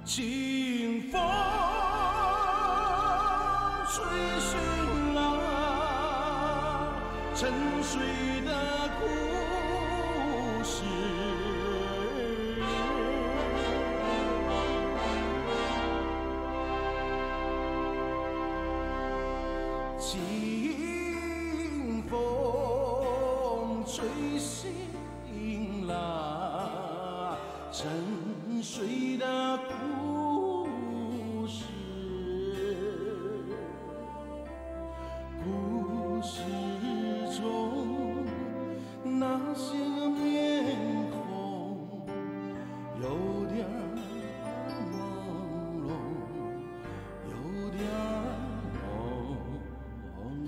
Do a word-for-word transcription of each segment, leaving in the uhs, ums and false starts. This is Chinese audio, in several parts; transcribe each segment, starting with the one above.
清风吹醒了沉睡的故事。清风吹醒了沉睡的故事，故事中那些个面孔有点朦胧，有点朦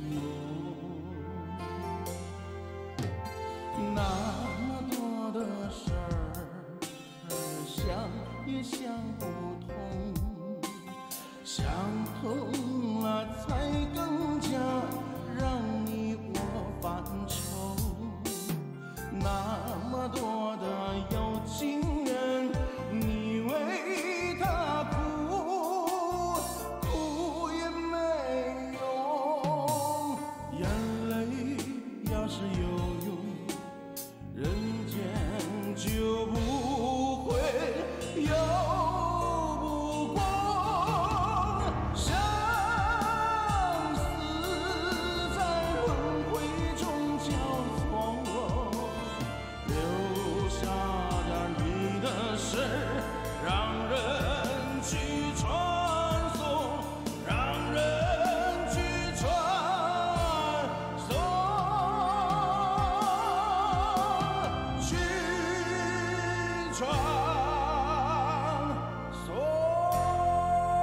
胧，那么多的事儿想也想不通，想通了才更加让你我犯愁。那么多的有情人，你为他哭，哭也没用，眼泪要是有用，人间就不会有不光，相思在轮回中交错，留下点你的事让人去传颂，让人去传颂，去传颂。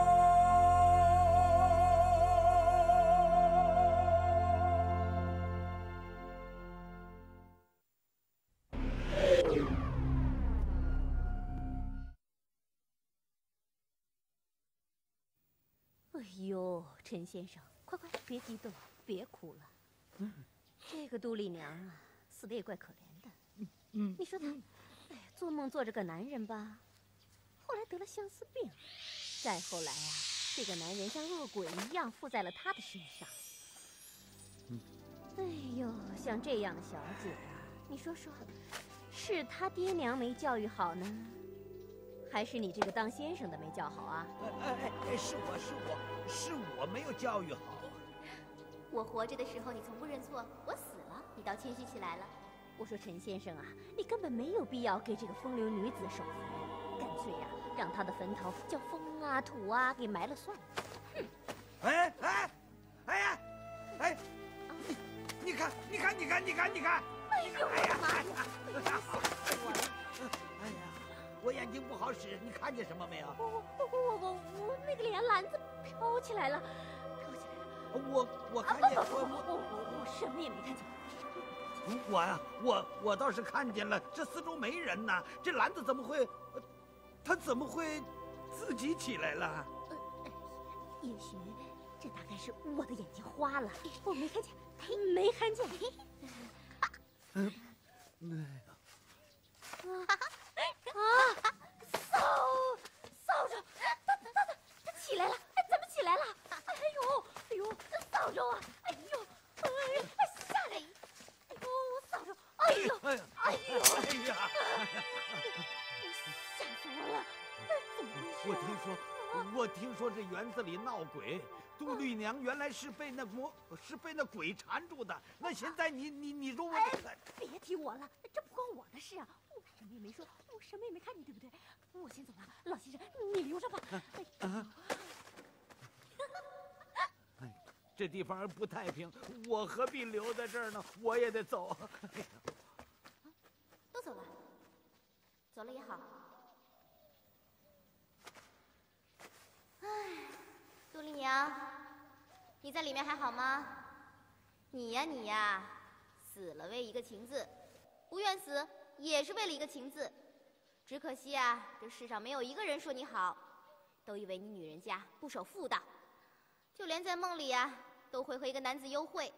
哎呦，陈先生，快快别激动，别哭了。嗯，这个杜丽娘啊，死的也怪可怜的。嗯，你说她，哎呀，做梦做着个男人吧，后来得了相思病，再后来啊，这个男人像恶鬼一样附在了她的身上。嗯，哎呦，像这样的小姐啊，你说说，是她爹娘没教育好呢？还是你这个当先生的没教好啊？ 哎哎哎，是我是我是我没有教育好。 我活着的时候你从不认错，我死了你倒谦虚起来了。 我说陈先生啊，你根本没有必要给这个风流女子守坟，干脆呀、啊，让她的坟头叫风啊土啊给埋了算了。哼！ 哎哎哎呀哎，你你看你看你看你看你看！ 哎呦我的妈呀！ 哎呀！我眼睛不好使，你看见什么没有？ 我我我我我那个莲篮子飘起来了，飘起来了。 我我看见， 啊、 我我我我什么也没看见。 我呀，我我倒是看见了，这四周没人呐，这篮子怎么会，它怎么会自己起来了？ 呃，也许这大概是我的眼睛花了，我没看见，没看见。 嗯， 哎呀。啊！扫扫帚，他他他他起来了，怎么起来了？哎呦哎呦，扫帚啊！哎呦，哎，吓人！哎呦，扫帚！哎呦哎呦哎呀！吓死我了！怎么回事？ 我听说，我听说这园子里闹鬼，杜丽娘原来是被那魔是被那鬼缠住的。那现在你你你说我…… 哎，别提我了，这不关我的事啊！我什么也没说，我什么也没看见，对不对？我先走了，老先生，你留着吧。哎，啊、 哎，这地方不太平，我何必留在这儿呢？我也得走。 都走了，走了也好。哎，杜丽娘，你在里面还好吗？你呀你呀，死了为一个情字，不愿死也是为了一个情字。只可惜啊，这世上没有一个人说你好，都以为你女人家不守妇道，就连在梦里啊，都会和一个男子幽会。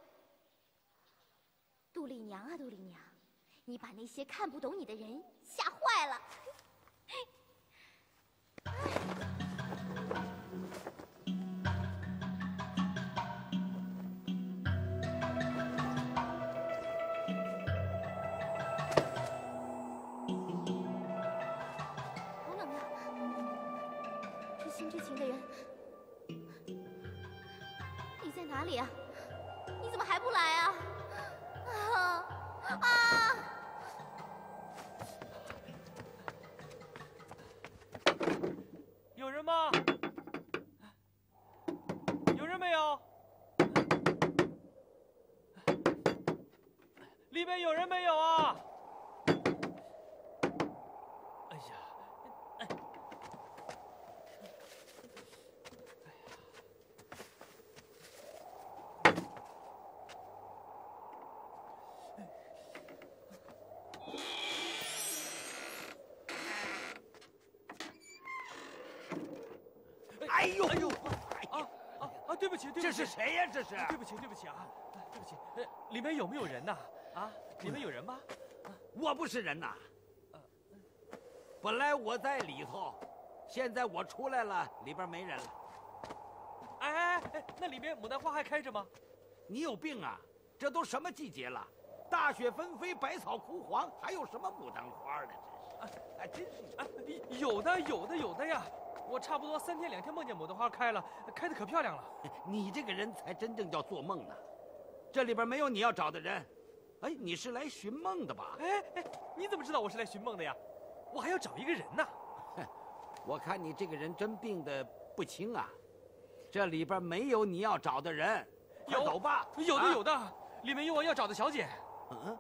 杜丽娘啊，杜丽娘，你把那些看不懂你的人吓坏了。哎哪里啊？你怎么还不来啊？啊啊！ 有人吗？有人没有？里面有人没有啊？哎呀，哎， 哎呦哎呦！ 啊啊啊！对不起，对不起， 这是谁呀？这是？ 对不起，对不起啊，对不起。呃，里面有没有人呐？啊，里面有人吗？ 我不是人呐。本来我在里头，现在我出来了，里边没人了。 哎哎哎，那里面牡丹花还开着吗？ 你有病啊！这都什么季节了？大雪纷飞，百草枯黄，还有什么牡丹花呢？这是，哎，真是， 哎，有的，有的，有的呀！我差不多三天两天梦见牡丹花开了，开的可漂亮了。 你这个人才真正叫做梦呢。这里边没有你要找的人。哎，你是来寻梦的吧？ 哎哎，你怎么知道我是来寻梦的呀？我还要找一个人呢。 我看你这个人真病得不轻啊！这里边没有你要找的人。快有走吧。 有的， 啊有的，里面有我要找的小姐。 嗯。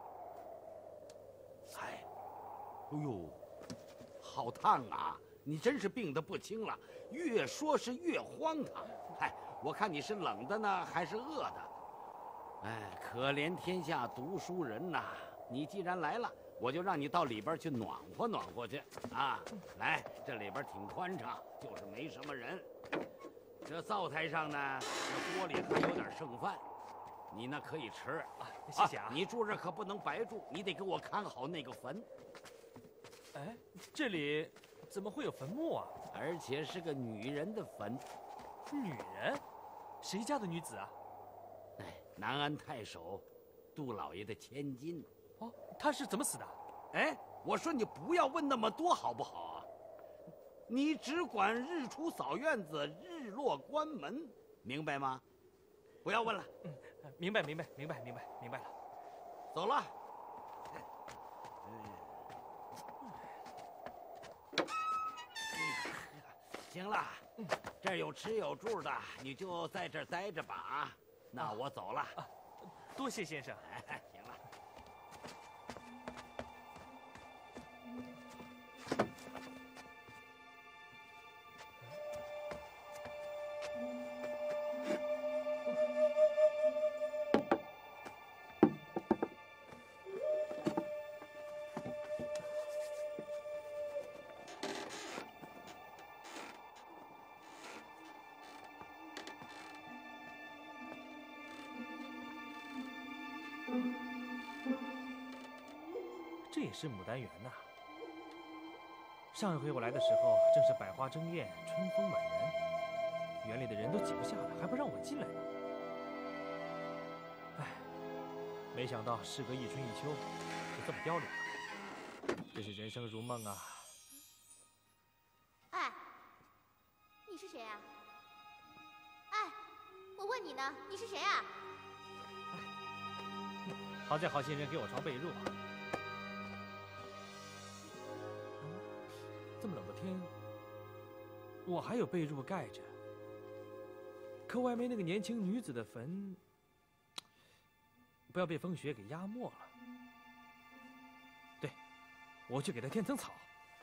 哎，哎呦，好烫啊！你真是病得不轻了，越说是越荒唐。哎，我看你是冷的呢，还是饿的？哎，可怜天下读书人呐！你既然来了，我就让你到里边去暖和暖和去啊！来，这里边挺宽敞，就是没什么人。这灶台上呢，这锅里还有点剩饭，你呢可以吃。 啊，谢谢啊。 你住这可不能白住，你得给我看好那个坟。 哎，这里怎么会有坟墓啊？ 而且是个女人的坟。 女人？谁家的女子啊？ 哎，南安太守杜老爷的千金。 哦，她是怎么死的？ 哎，我说你不要问那么多好不好啊？你只管日出扫院子，日落关门，明白吗？不要问了。 嗯，明白，明白，明白，明白，明白了。 走了。行了，这儿有吃有住的，你就在这儿待着吧啊！那我走了。 啊，多谢先生。 哎，行了。 这也是牡丹园呐。上一回我来的时候，正是百花争艳，春风满园，园里的人都挤不下了，还不让我进来呢。唉，没想到事隔一春一秋，就这么凋零了，真是人生如梦啊！ 哎，你是谁啊？哎，我问你呢，你是谁啊？ 好在好心人给我床被褥。这么冷的天，我还有被褥盖着，可我还没那个年轻女子的坟，不要被风雪给压没了。对，我去给她添层草。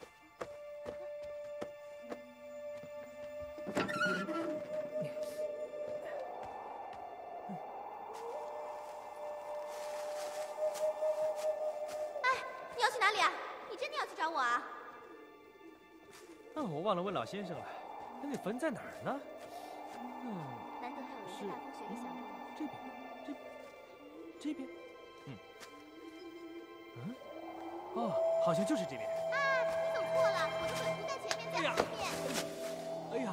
哎，你要去哪里啊？你真的要去找我啊？ 啊，我忘了问老先生了，那个坟在哪儿呢？嗯， 难得还有人在大风雪里想着我。 这边，这边，这边，嗯，嗯，哦，好像就是这边。 啊，你走错了，我的坟不在前面，在后面。 哎呀，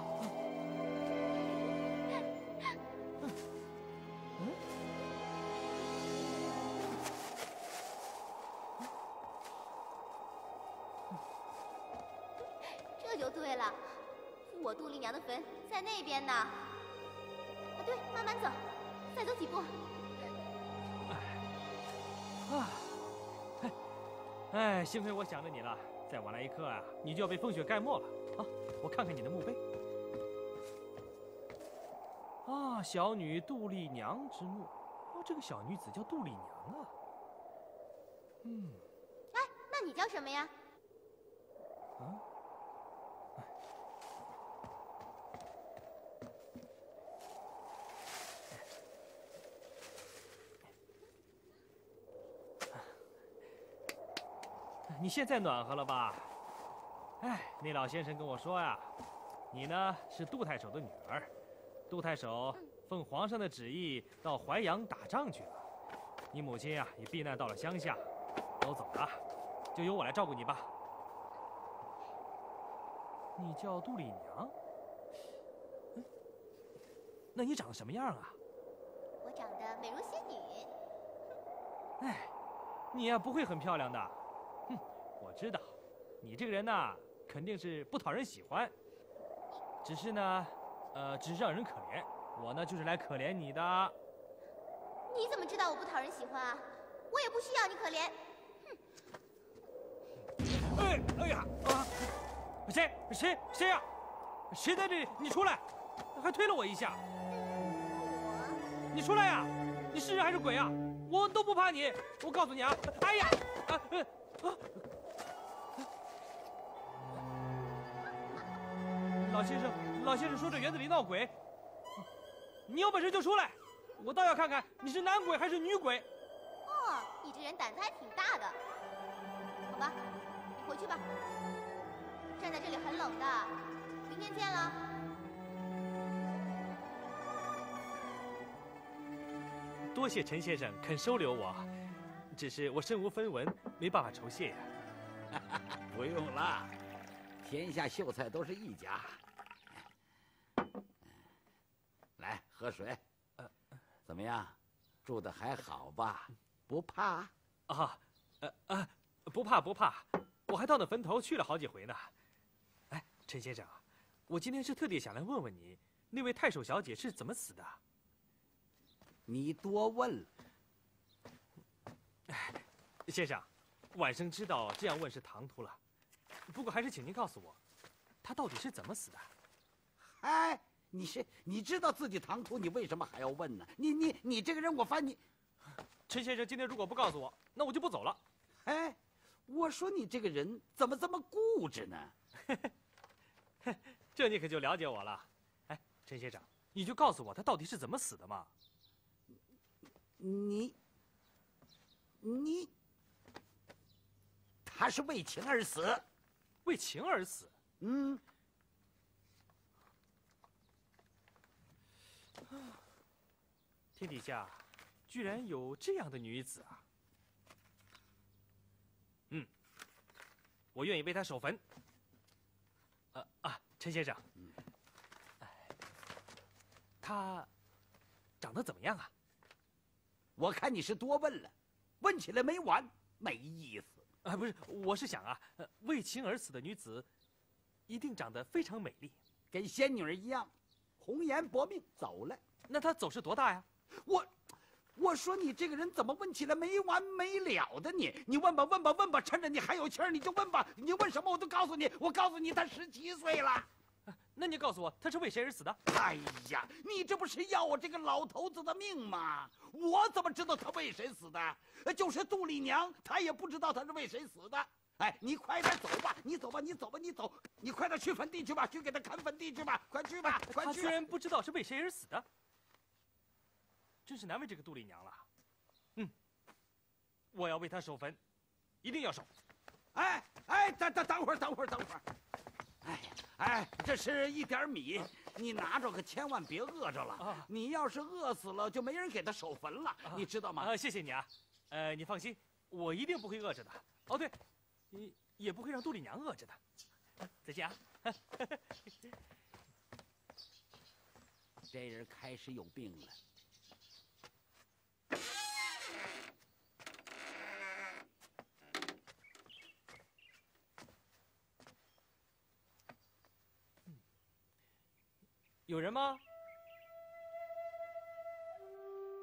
嗯， 这就对了，我杜丽娘的坟在那边呢。啊，对，慢慢走。 再走几步。 啊，哎，幸亏我想着你了，再晚来一刻啊，你就要被风雪盖没了。啊，我看看你的墓碑。啊，小女杜丽娘之墓。哦，这个小女子叫杜丽娘啊。嗯。 哎，那你叫什么呀？ 啊？你现在暖和了吧？哎，那老先生跟我说呀，你呢是杜太守的女儿，杜太守奉皇上的旨意到淮阳打仗去了，你母亲呀也避难到了乡下，都走了，就由我来照顾你吧。你叫杜丽娘？嗯，那你长得什么样啊？ 我长得美如仙女。 哎，你呀不会很漂亮的。哼，我知道，你这个人呐，肯定是不讨人喜欢。只是呢，呃，只是让人可怜。我呢，就是来可怜你的。 你怎么知道我不讨人喜欢啊？我也不需要你可怜。 哼！哎，哎呀啊！谁谁谁呀？谁在这里？你出来！还推了我一下。你出来呀！你是人还是鬼啊？我都不怕你。我告诉你啊！哎呀！啊！呃啊！老先生，老先生说这园子里闹鬼，你有本事就出来，我倒要看看你是男鬼还是女鬼。 哦，你这人胆子还挺大的。好吧，你回去吧，站在这里很冷的。明天见了。 多谢陈先生肯收留我，只是我身无分文，没办法酬谢呀。 不用了，天下秀才都是一家。来，喝水。怎么样，住的还好吧？不怕？ 啊，呃啊，不怕不怕，我还到那坟头去了好几回呢。哎，陈先生，我今天是特地想来问问你，那位太守小姐是怎么死的？ 你多问了。 哎，先生，晚生知道这样问是唐突了，不过还是请您告诉我，她到底是怎么死的？ 哎，你是你知道自己唐突，你为什么还要问呢？你你你这个人，我烦你。 陈先生今天如果不告诉我，那我就不走了。 哎，我说你这个人怎么这么固执呢？ 这你可就了解我了。哎，陈先生，你就告诉我她到底是怎么死的嘛？ 你你，他是为情而死。 为情而死？ 嗯。 天底下居然有这样的女子啊！嗯，我愿意为她守坟。啊啊，陈先生，嗯，她长得怎么样啊？ 我看你是多问了，问起来没完，没意思。 啊，不是，我是想啊，呃，为情而死的女子，一定长得非常美丽， 跟仙女儿一样，红颜薄命，走了。 那她走势多大呀？ 我，我说你这个人怎么问起来没完没了的你？你问吧问吧问吧，趁着你还有气儿你就问吧。你问什么我都告诉你。我告诉你，她十七岁了。 那你告诉我，她是为谁而死的？ 哎呀，你这不是要我这个老头子的命吗？我怎么知道他为谁死的？就是杜丽娘，她也不知道他是为谁死的。哎，你快点走吧，你走吧，你走吧，你走，你快点去坟地去吧，去给他看坟地去吧，快去吧，快去吧。 他居然不知道是为谁而死的，真是难为这个杜丽娘了。嗯，我要为她守坟，一定要守。 哎哎，等等等会儿，等会儿，等会儿。哎哎，这是一点米，你拿着可千万别饿着了。啊、你要是饿死了，就没人给他守坟了，啊、你知道吗？ 啊，谢谢你啊，呃，你放心，我一定不会饿着的。哦，对，你也不会让杜丽娘饿着的。再见啊！ 这人开始有病了。 有人吗？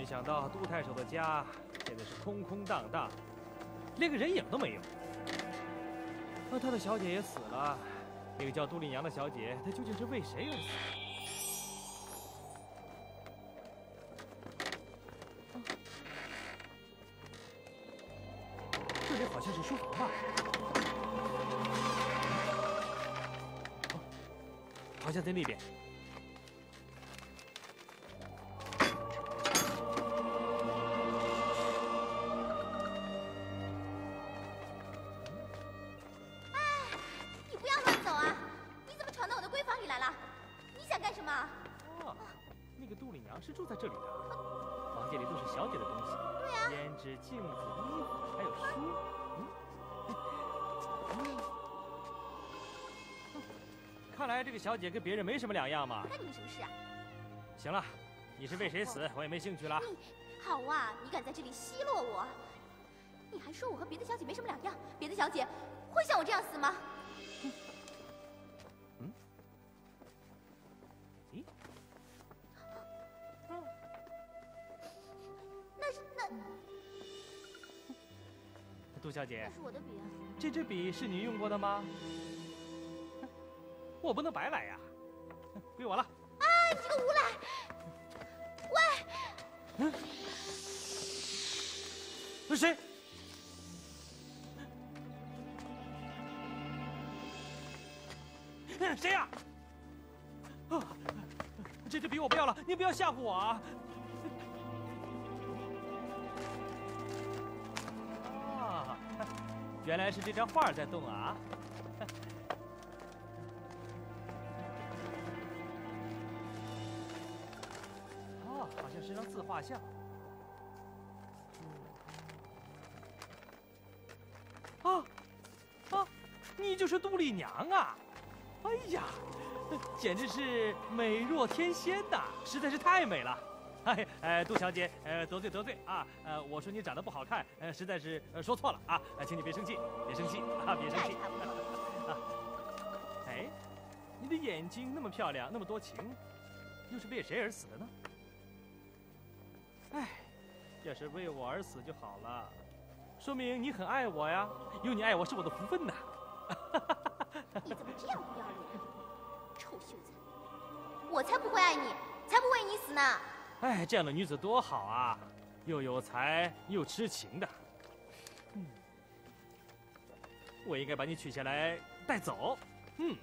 没想到杜太守的家现在是空空荡荡，连个人影都没有。而他的小姐也死了，那个叫杜丽娘的小姐，她究竟是为谁而死？啊、这里好像是书房吧？啊、好像在那边。 是住在这里的，房间里都是小姐的东西，对呀、啊，胭脂、镜子、衣服，还有书。嗯，嗯看来这个小姐跟别人没什么两样嘛。关你们什么事啊？行了，你是为谁死，我也没兴趣了。你好啊，你敢在这里奚落我？你还说我和别的小姐没什么两样？别的小姐会像我这样死吗？嗯。嗯。咦？ 杜小姐，这是我的笔啊。这支笔是你用过的吗？我不能白来呀，归我了。啊，你这个无赖！喂，嗯，是谁？谁呀？啊，这支笔我不要了，你不要吓唬我啊！ 原来是这张画在动啊！哦，好像是张自画像。啊啊，你就是杜丽娘啊！哎呀，简直是美若天仙呐，实在是太美了。 哎，呃，杜小姐，呃，得罪得罪啊，呃，我说你长得不好看，呃，实在是呃说错了啊，请你别生气，别生气啊，别生气。啊，哎，你的眼睛那么漂亮，那么多情，又是为谁而死的呢？哎，要是为我而死就好了，说明你很爱我呀，有你爱我是我的福分呐。你怎么这样不要脸？臭秀才，我才不会爱你，才不为你死呢。 哎，这样的女子多好啊，又有才又痴情的。嗯，我应该把你取下来带走。嗯。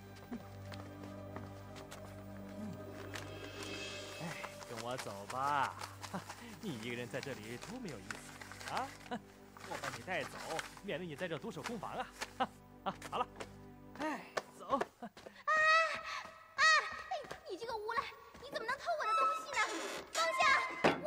哎，跟我走吧，你一个人在这里多没有意思啊！我把你带走，免得你在这独守空房啊！啊，好了，哎，走。啊啊！你这个无赖，你怎么能偷我的东西呢？ 放下！喂！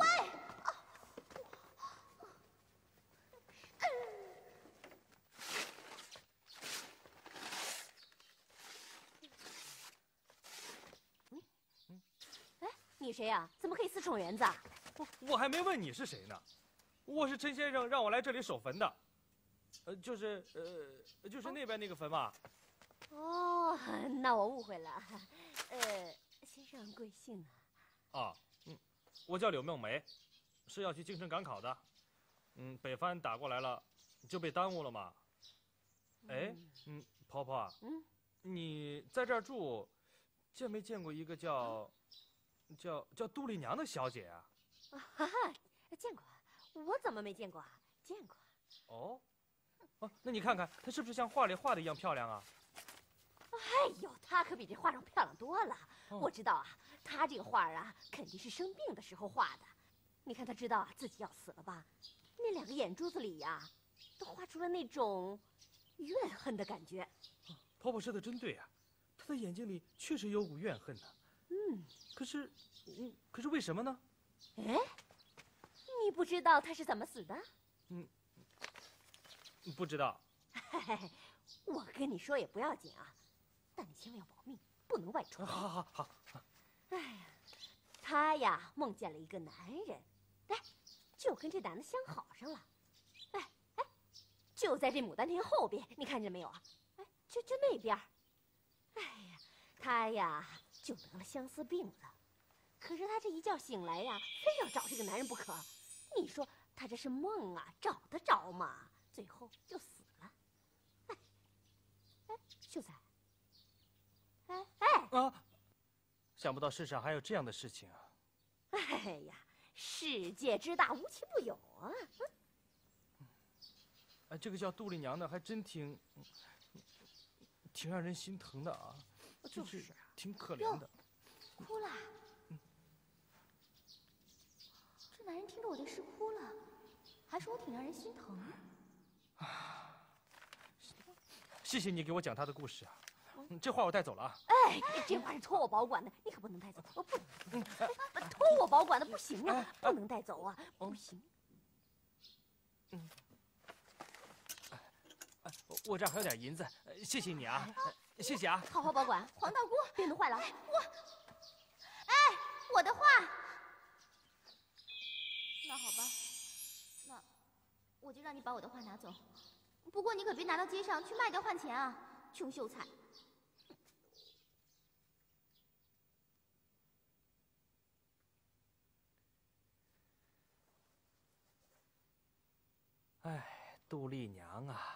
嗯嗯，哎，你谁呀？怎么可以私闯园子啊？我我还没问你是谁呢。我是陈先生让我来这里守坟的，呃，就是呃，就是那边那个坟嘛。哦，那我误会了。呃，先生贵姓啊？啊，嗯。 我叫柳梦梅，是要去京城赶考的。嗯，北番打过来了，就被耽误了嘛。哎，嗯，婆婆，嗯，你在这儿住，见没见过一个叫，叫叫杜丽娘的小姐啊？啊哈哈，见过，我怎么没见过啊？见过。哦，哦，那你看看她是不是像画里画的一样漂亮啊？哎呦，她可比这画上漂亮多了。哦、我知道啊。 他这个画啊，肯定是生病的时候画的。你看他知道啊自己要死了吧？那两个眼珠子里呀、啊，都画出了那种怨恨的感觉。啊、婆婆说的真对啊，他的眼睛里确实有股怨恨呢。嗯，可是，嗯，可是为什么呢？哎，你不知道他是怎么死的？嗯，不知道。嘿嘿嘿，我跟你说也不要紧啊，但你千万要保密，不能外传。好好好好。 哎呀，他呀梦见了一个男人，哎，就跟这男的相好上了，哎哎，就在这牡丹亭后边，你看见没有啊？哎，就就那边。哎呀，他呀就得了相思病了，可是他他这一觉醒来呀，非要找这个男人不可。你说他这是梦啊，找得着吗？最后就死了。哎，哎，秀才，哎哎啊！想不到世上还有这样的事情啊！ 哎呀，世界之大，无奇不有啊！ 哎，这个叫杜丽娘的还真挺，挺让人心疼的啊， 就是是挺可怜的。 哭了。 嗯、 这男人听着我的事哭了，还说我挺让人心疼。 啊，谢谢你给我讲他的故事啊。嗯，这画我带走了啊。 哎，这画是托我保管的，你可不能带走。我不，嗯，托我保管的不行啊，不能带走啊，不行。 嗯。我这儿还有点银子，谢谢你啊，谢谢啊！ 好好保管，黄道姑别弄坏了。 我，哎，我的画。那好吧，那我就让你把我的画拿走，不过你可别拿到街上去卖掉换钱啊，穷秀才。 哎，杜丽娘啊！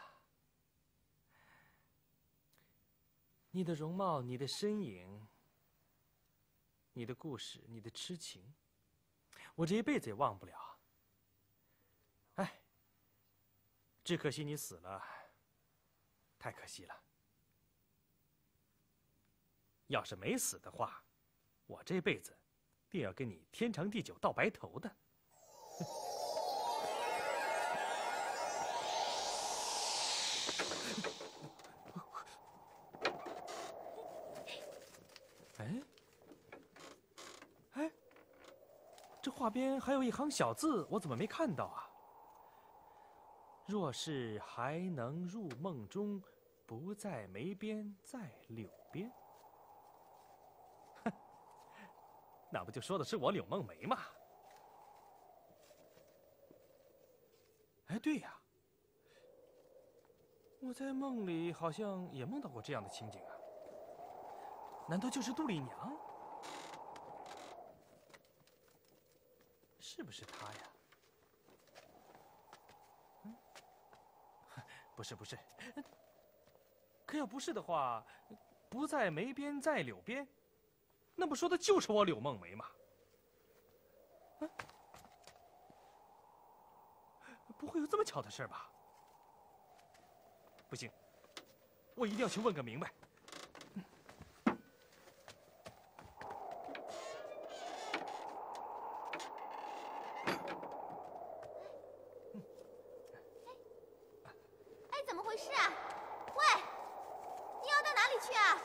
你的容貌，你的身影，你的故事，你的痴情，我这一辈子也忘不了。哎，只可惜你死了，太可惜了。要是没死的话，我这辈子定要跟你天长地久到白头的。哎，哎，这画边还有一行小字，我怎么没看到啊？若是还能入梦中，不在眉边，在柳边。哼，那不就说的是我柳梦梅吗？哎，对呀，我在梦里好像也梦到过这样的情景啊。难道就是杜丽娘？是不是她呀？嗯，不是不是。可要不是的话，不在眉边在柳边，那不说的就是我柳梦梅吗？嗯，不会有这么巧的事吧？不行，我一定要去问个明白。 怎么回事啊？喂，你要到哪里去啊？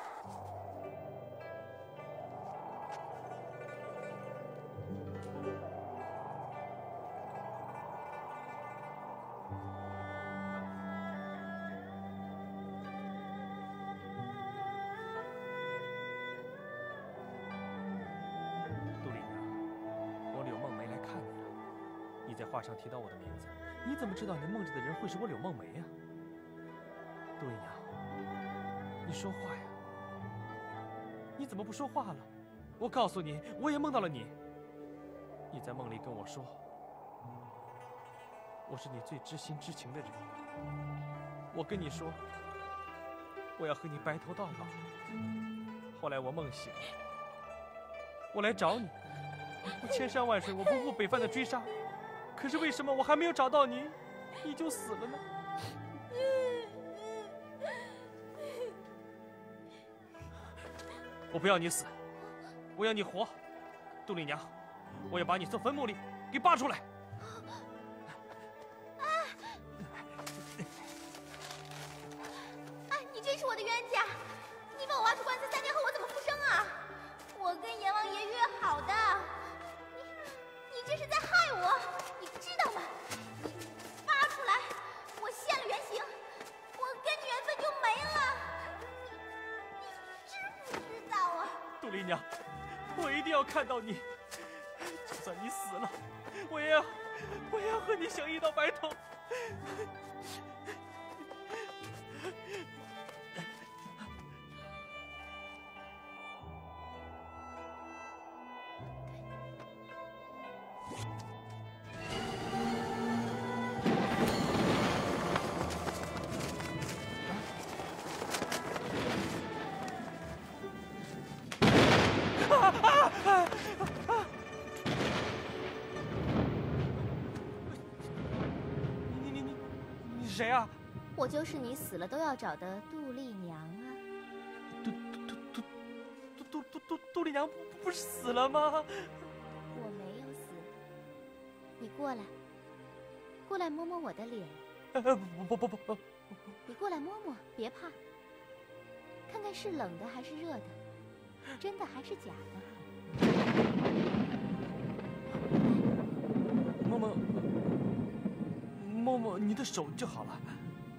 杜丽娘，我柳梦梅来看你了。你在画上提到我的名字，你怎么知道你梦着的人会是我柳梦梅呀？杜丽娘，你说话呀！你怎么不说话了？我告诉你，我也梦到了你。你在梦里跟我说，我是你最知心知情的人。我跟你说，我要和你白头到老。后来我梦醒了，我来找你，我千山万水，我不顾北犯的追杀，可是为什么我还没有找到你，你就死了呢？我不要你死，我要你活，杜丽娘，我要把你从坟墓里给扒出来。 哎，你真是我的冤家！你把我挖出棺材，三年后我怎么复生啊？我跟阎王爷约好的，你你这是在害我，你知道吗？你扒出来，我现了原形，我跟你缘分就没了。你你知不知道啊？ 杜丽娘，我一定要看到你，就算你死了，我也要，我也要和你相依到白头。 你你你你是谁啊？ 我就是你死了都要找的杜丽娘啊！ 杜杜杜杜杜杜杜杜杜丽娘不不是死了吗？ 我没有死，你过来，过来摸摸我的脸。 呃不不不不不， 你过来摸摸，别怕，看看是冷的还是热的，真的还是假的。 摸摸摸摸你的手就好了。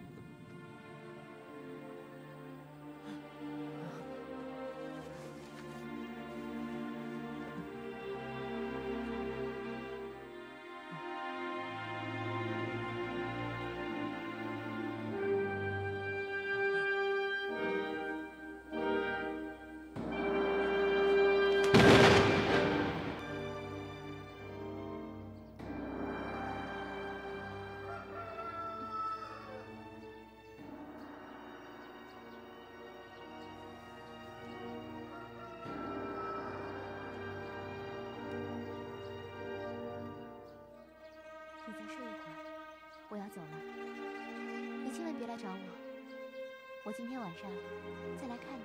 你再睡一会儿，我要走了。你千万别来找我，我今天晚上再来看你。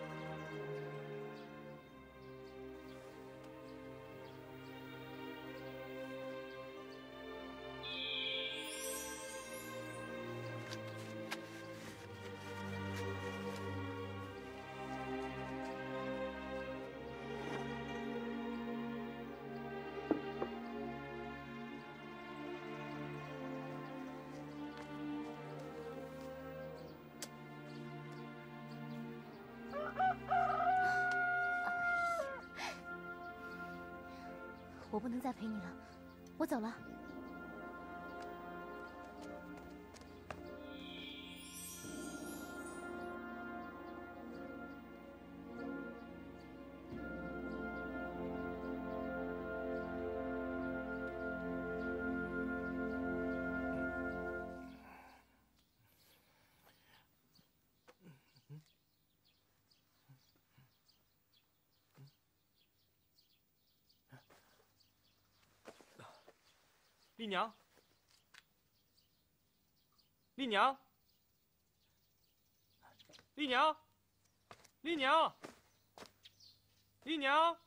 我不能再陪你了，我走了。 丽娘，丽娘，丽娘，丽娘，丽娘，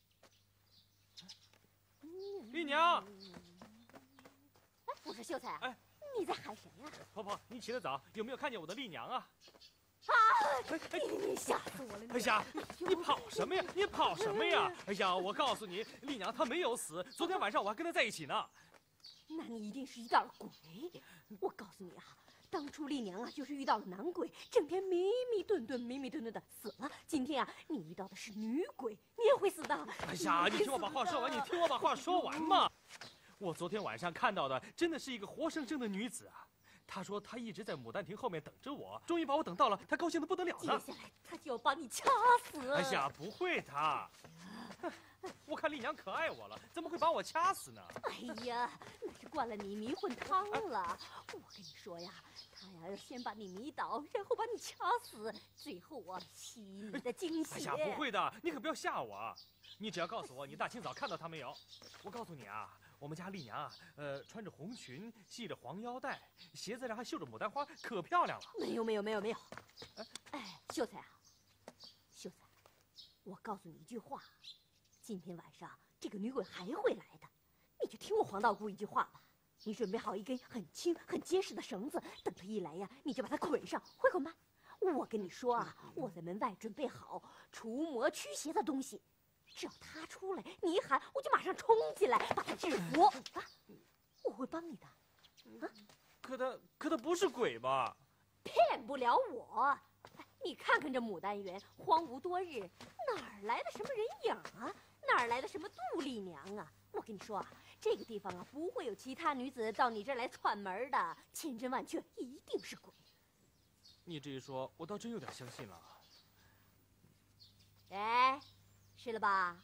丽娘！ 哎，我说秀才啊， 哎， 你在喊谁呀？ 婆婆，你起得早，有没有看见我的丽娘啊？ 啊！ 哎哎你你吓死我了！ 哎呀，你跑什么呀？你跑什么呀？哎呀，我告诉你，丽娘她没有死，昨天晚上我还跟她在一起呢。 那你一定是遇到了鬼。我告诉你啊，当初丽娘啊就是遇到了男鬼，整天迷迷顿顿、迷迷顿顿的死了。今天啊，你遇到的是女鬼，你也会死的。 哎呀，你听我把话说完，你听我把话说完嘛。我昨天晚上看到的真的是一个活生生的女子啊。她说她一直在牡丹亭后面等着我，终于把我等到了，她高兴的不得了呢。 接下来她就要把你掐死。 哎呀，不会的。我看丽娘可爱我了，怎么会把我掐死呢？ 哎呀，那是灌了你迷魂汤了。我跟你说呀，他呀要先把你迷倒，然后把你掐死，最后啊吸你的精血。 哎呀，不会的，你可不要吓我啊！你只要告诉我你大清早看到她没有。我告诉你啊，我们家丽娘啊，呃，穿着红裙，系着黄腰带，鞋子上还绣着牡丹花，可漂亮了。 没有没有没有没有。哎，秀才啊，秀才，我告诉你一句话。今天晚上这个女鬼还会来的，你就听我黄道姑一句话吧。你准备好一根很轻很结实的绳子，等她一来呀，你就把她捆上，会捆吧？我跟你说啊，我在门外准备好除魔驱邪的东西，只要她出来，你一喊，我就马上冲进来把她制服啊！我会帮你的。啊， 可她可她不是鬼吧？ 骗不了我。你看看这牡丹园荒芜多日，哪儿来的什么人影啊？哪儿来的什么杜丽娘啊？我跟你说啊，这个地方啊不会有其他女子到你这儿来串门的，千真万确，一定是鬼。 你这一说，我倒真有点相信了。 哎，是了吧？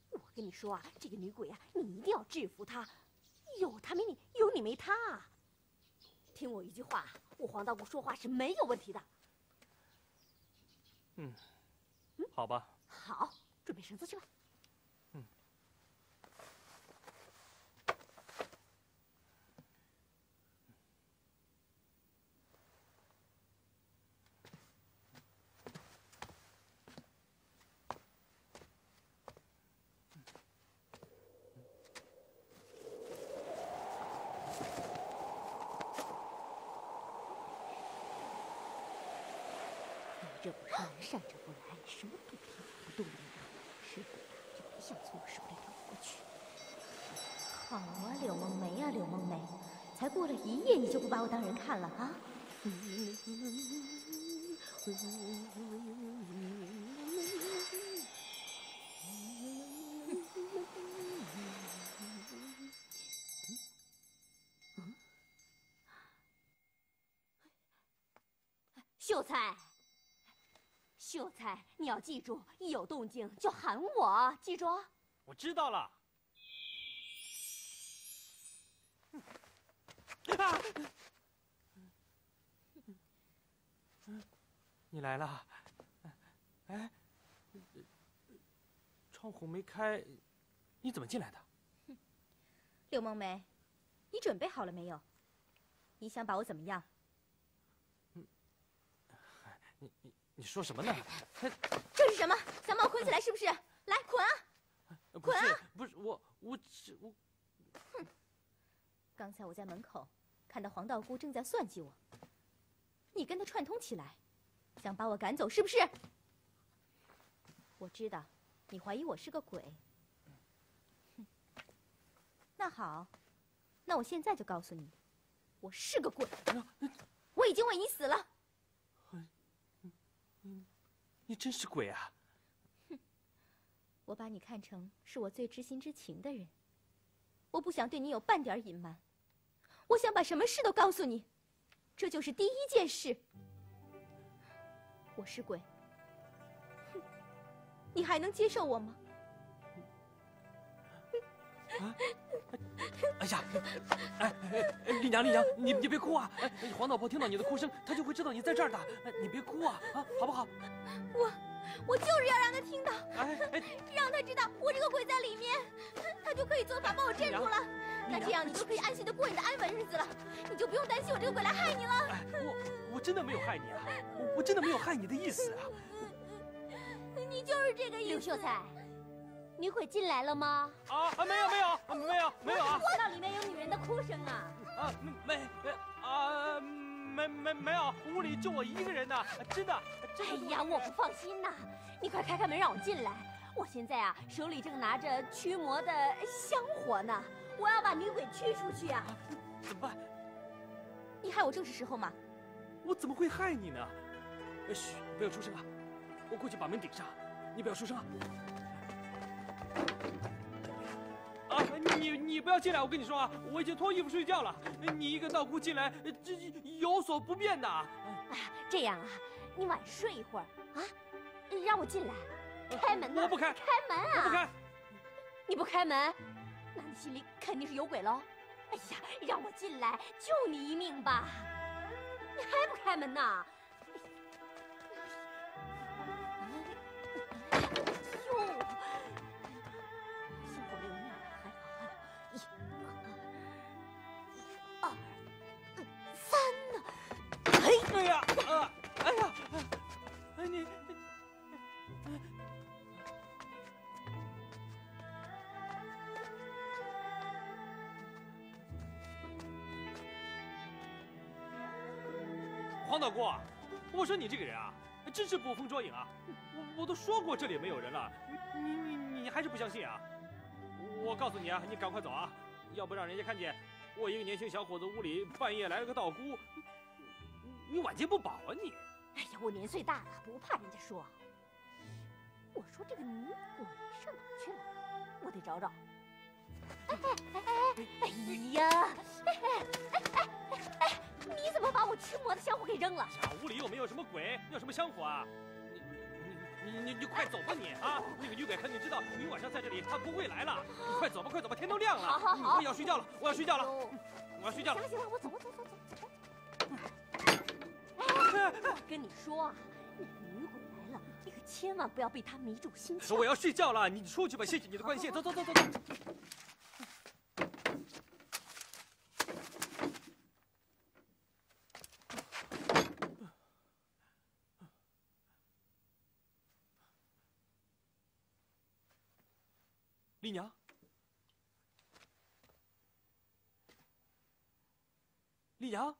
我跟你说啊，这个女鬼啊，你一定要制服她，有她没你，有你没她啊。听我一句话，我黄道姑说话是没有问题的。 嗯，嗯，好吧。 好，准备绳子去吧。 嗯。 这不是来善者不来，什么都听不动的呀！是鬼呀，就别想从我手里逃过去。 好啊，柳梦梅呀、啊，柳梦梅，才过了一夜，你就不把我当人看了啊？ 秀才，秀才，你要记住，一有动静就喊我，记住。 我知道了。啊！你来了。哎，窗户没开，你怎么进来的？ 柳梦梅，你准备好了没有？你想把我怎么样？ 你你你说什么呢？ 这是什么？想把我捆起来是不是？来捆啊！ 捆啊！不是我，我只我。 哼！刚才我在门口看到黄道姑正在算计我，你跟她串通起来，想把我赶走是不是？我知道你怀疑我是个鬼。哼！那好，那我现在就告诉你，我是个鬼，我已经为你死了。 你，你真是鬼啊！ 哼，我把你看成是我最知心之情的人，我不想对你有半点隐瞒，我想把什么事都告诉你，这就是第一件事。我是鬼，哼，你还能接受我吗？ 啊！哎呀，哎哎，丽娘丽娘，你你别哭啊！哎，黄老婆听到你的哭声，她就会知道你在这儿的。哎，你别哭啊啊，好不好？ 我我就是要让她听到， 哎哎， 让她知道我这个鬼在里面，她就可以做法把我镇住了。那这样你就可以安心的过你的安稳日子了，你就不用担心我这个鬼来害你了。 哎，我我真的没有害你啊，我我真的没有害你的意思啊。 你就是这个意思。 柳秀才。女鬼进来了吗？ 啊啊，没有没有没有没有啊！ 那里面有女人的哭声啊！ 啊，没没啊，没没没有，屋里就我一个人呢，真的真的。 哎呀，我不放心呐！你快开开门让我进来。我现在啊手里正拿着驱魔的香火呢，我要把女鬼驱出去啊！ 怎么办？ 你害我正是时候嘛！ 我怎么会害你呢？嘘，不要出声啊！我过去把门顶上，你不要出声啊！啊，你你不要进来！我跟你说啊，我已经脱衣服睡觉了。你一个道姑进来，这有所不便的。 哎呀，这样啊，你晚睡一会儿啊，让我进来，开门呐！ 我不开， 开门啊！ 我不开， 你不开门，那你心里肯定是有鬼喽。哎呀，让我进来救你一命吧！你还不开门呐？ 哎呀，啊，哎呀，哎你，黄道姑，我说你这个人啊，真是捕风捉影啊！我我都说过这里没有人了，你你你你还是不相信啊？我告诉你啊，你赶快走啊，要不让人家看见我一个年轻小伙子屋里半夜来了个道姑。你晚节不保啊你！ 哎呀，我年岁大了，不怕人家说。我说这个女鬼上哪去了？我得找找。哎哎哎哎呀！哎哎哎哎哎！你怎么把我驱魔的香火给扔了？ 呀，屋里又没有什么鬼，要什么香火啊？你你你你你快走吧你啊！那个女鬼肯定知道你晚上在这里，她不会来了。你快走吧，快走吧，天都亮了。 好好好， 我要睡觉了，我要睡觉了，我要睡觉了。 行了行了，我走我走走走走。哎，我跟你说啊，那个女鬼来了，你可千万不要被她迷住心窍。 我要睡觉了，你出去吧，谢谢你的关心。走走走走走。丽娘，丽娘，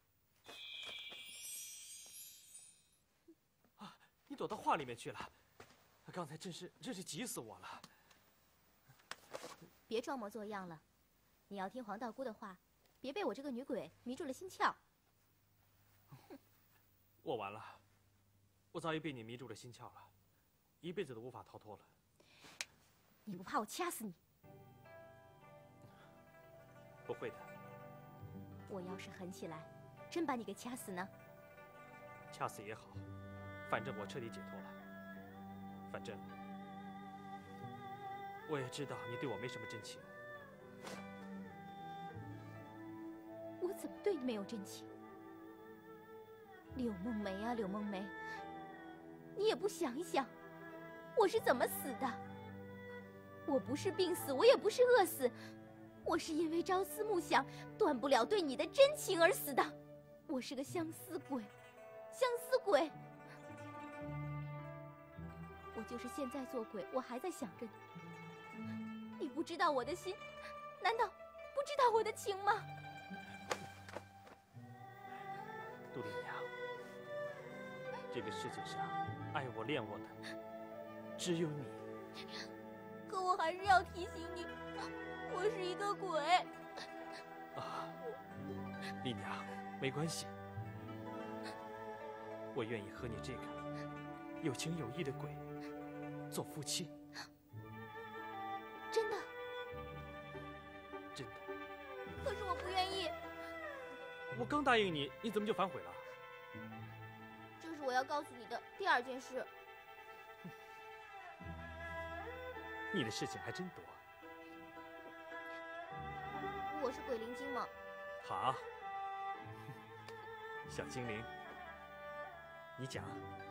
啊，你躲到画里面去了。刚才真是真是急死我了。 别装模作样了，你要听黄道姑的话，别被我这个女鬼迷住了心窍。 我完了，我早已被你迷住了心窍了，一辈子都无法逃脱了。 你不怕我掐死你？ 不会的。 我要是狠起来，真把你给掐死呢？ 掐死也好，反正我彻底解脱了。反正我也知道你对我没什么真情。 我怎么对你没有真情？柳梦梅啊，柳梦梅，你也不想一想，我是怎么死的？我不是病死，我也不是饿死，我是因为朝思暮想，断不了对你的真情而死的。我是个相思鬼，相思鬼。我就是现在做鬼，我还在想着你。你不知道我的心，难道不知道我的情吗？ 杜丽娘，这个世界上爱我恋我的只有你。 可我还是要提醒你，我是一个鬼。 啊，丽娘，没关系，我愿意和你这个有情有义的鬼做夫妻。 真的？ 真的。 可是我不愿意。 我刚答应你，你怎么就反悔了？ 这是我要告诉你的第二件事。 你的事情还真多。 我是鬼灵精吗？ 好，小精灵，你讲。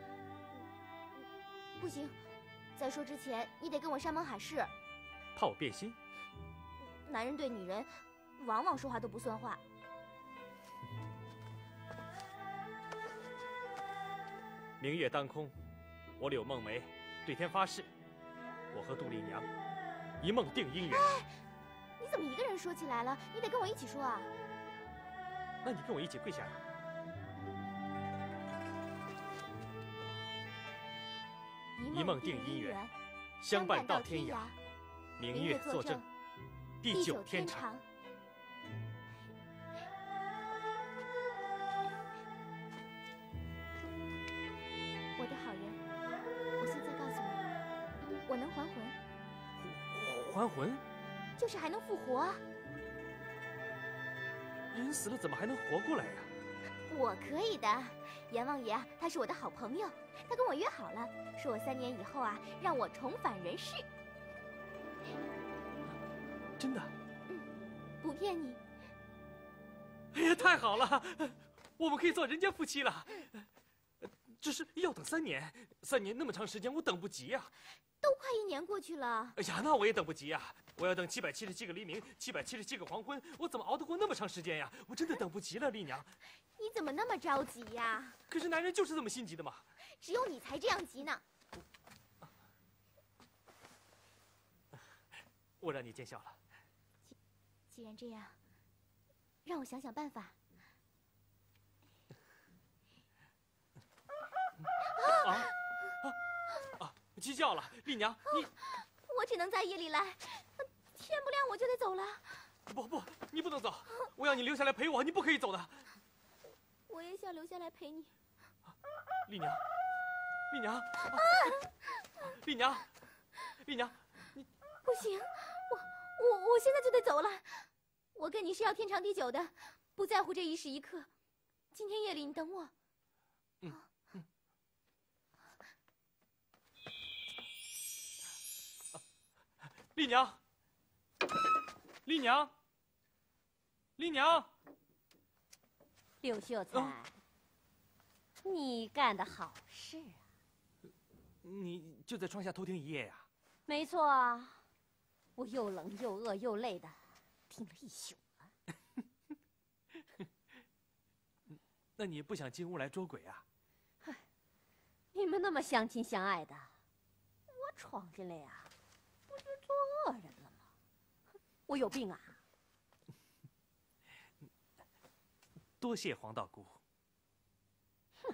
不行，在说之前，你得跟我山盟海誓。 怕我变心？ 男人对女人，往往说话都不算话。 明月当空，我柳梦梅对天发誓，我和杜丽娘一梦定姻缘。 哎，你怎么一个人说起来了？你得跟我一起说啊！ 那你跟我一起跪下来。一梦定姻缘，相伴到天涯。明月作证，地久天长。 我的好人，我现在告诉你，我能还魂。 还魂？ 就是还能复活啊！ 人死了怎么还能活过来呀？ 我可以的，阎王爷啊，他是我的好朋友，他跟我约好了，说我三年以后啊，让我重返人世。 真的？ 嗯，不骗你。 哎呀，太好了，我们可以做人间夫妻了。只是要等三年，三年那么长时间，我等不及呀、啊。 都快一年过去了。 哎呀，那我也等不及呀、啊！我要等七百七十七个黎明，七百七十七个黄昏，我怎么熬得过那么长时间呀？我真的等不及了，丽娘。 你怎么那么着急呀？ 可是男人就是这么心急的嘛。 只有你才这样急呢。 我让你见笑了。 既既然这样，让我想想办法。 啊啊啊！鸡叫了，丽娘，你我只能在夜里来，天不亮我就得走了。 不不，你不能走，我要你留下来陪我，你不可以走的。 我也想留下来陪你。 丽娘，丽娘，啊、丽娘，丽娘，你不行，我我我现在就得走了。我跟你是要天长地久的，不在乎这一时一刻。今天夜里你等我。 嗯嗯。 丽娘，丽娘，丽娘， 柳秀才， 嗯、 你干的好事啊！ 你就在窗下偷听一夜呀？ 没错啊，我又冷又饿又累的，听了一宿了。 那你不想进屋来捉鬼啊？ 嗨，你们那么相亲相爱的，我闯进来呀、啊，不就做恶人了吗？我有病啊！ 多谢黄道姑。 哼。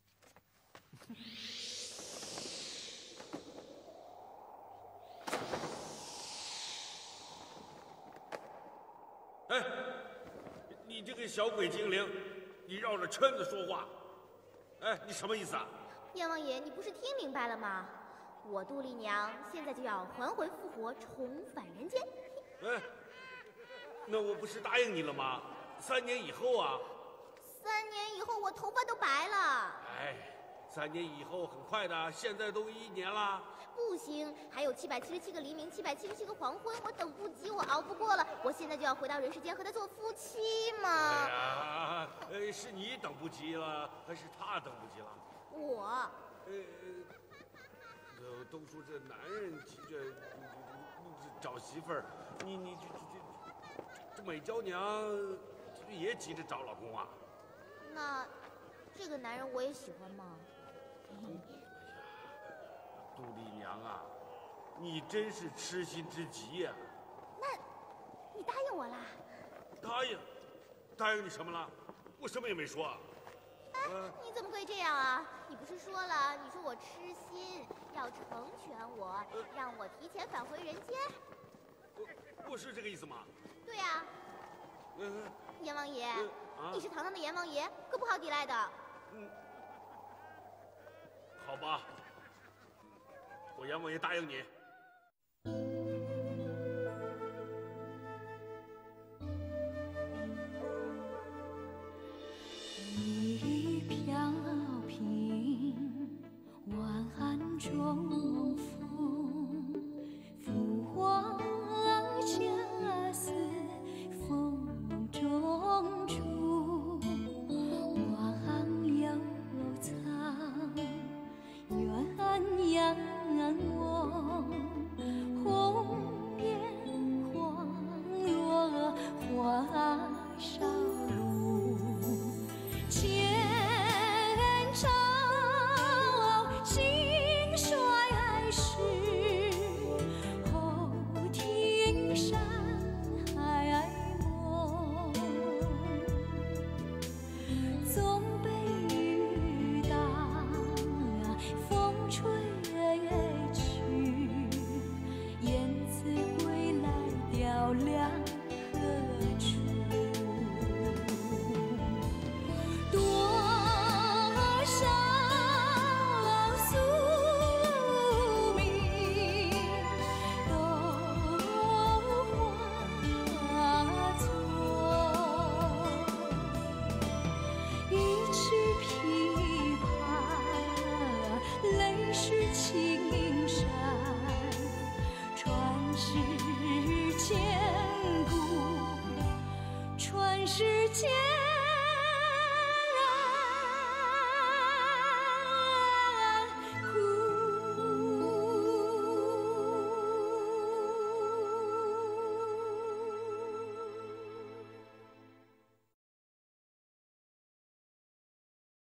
哎，你这个小鬼精灵，你绕着圈子说话，哎，你什么意思啊？ 阎王爷，你不是听明白了吗？我杜丽娘现在就要还魂复活，重返人间。 哎，那我不是答应你了吗？三年以后啊。 三年以后我头发都白了。 哎，三年以后很快的，现在都一年了。 不行，还有七百七十七个黎明，七百七十七个黄昏，我等不及，我熬不过了。我现在就要回到人世间和他做夫妻嘛。 哎呀，呃，是你等不及了，还是他等不及了？ 我。 呃，呃，都说这男人急着找媳妇儿，你你这这这美娇娘也急着找老公啊？ 那这个男人我也喜欢吗？ 哎呀，杜丽娘啊，你真是痴心之极呀！ 那，你答应我啦？ 答应？答应你什么了？我什么也没说啊。 哎，你怎么可以这样啊？你不是说了，你说我痴心，要成全我，让我提前返回人间？ 我我是这个意思吗？ 对呀。 嗯。 阎王爷， 嗯啊、 你是堂堂的阎王爷，可不好抵赖的。 嗯。好吧，我阎王爷答应你。 一飘萍，晚寒中风，浮华恰似风中烛，望悠藏，鸳鸯望，红颜恍若花梢路。前朝兴衰事，后庭山海梦。纵被雨打，风吹去，雁字归来，雕梁。